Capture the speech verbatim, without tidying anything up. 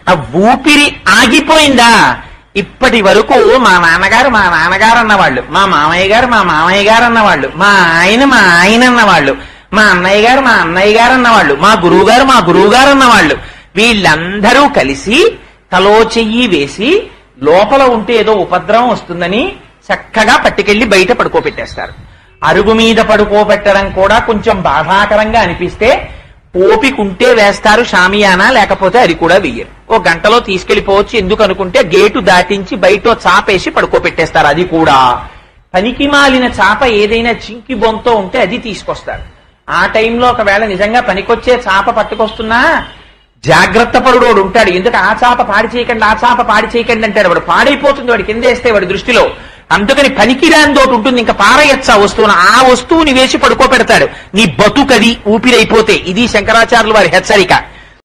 ఆ ఊపిరి ఆగిపోయిందా? ఇప్పటి వరకు మా నాన్నగారు మా నాన్నగారు అన్నవాళ్ళు, మా మామయ్య గారు మా మామయ్య గారు అన్నవాళ్ళు, మా ఆయన మా ఆయన అన్నవాళ్ళు, మా అన్నయ్య గారు మా అన్నయ్య గారు అన్నవాళ్ళు, మా గురువు గారు మా గురువు గారు అన్నవాళ్ళు, వీళ్ళందరూ కలిసి తలో చెయ్యి వేసి లోపల ఉంటే ఏదో ఉపద్రవం వస్తుందని చక్కగా పట్టుకెళ్లి బయట పడుకోబెట్టేస్తారు. అరుగు మీద పడుకోబెట్టడం కూడా కొంచెం బాధాకరంగా అనిపిస్తే ఓపికుంటే వేస్తారు షామియానా, లేకపోతే అది కూడా వెయ్యరు. ఓ గంటలో తీసుకెళ్లిపోవచ్చు ఎందుకు అనుకుంటే గేటు దాటించి బయట చాపేసి పడుకోబెట్టేస్తారు. అది కూడా పనికి మాలిన చాప ఏదైనా చింకి బొంతో ఉంటే అది తీసుకొస్తారు. ఆ టైంలో ఒకవేళ నిజంగా పనికొచ్చే చాప పట్టుకొస్తున్నా జాగ్రత్త పరుడు వాడు ఉంటాడు. ఎందుకు ఆ చాప పాడి చేయకండి ఆ చాప పాడి చేయకండి అంటాడు. వాడు పాడైపోతుంది, వాడు కింద వేస్తే వాడి దృష్టిలో. అందుకని పనికిరాని తోటి ఉంటుంది, ఇంకా పారయచ్చ ఆ వస్తువును, ఆ వస్తువుని వేసి పడుకోబెడతాడు. నీ బతుకది ఊపిరైపోతే. ఇది శంకరాచార్యులు వారి హెచ్చరిక.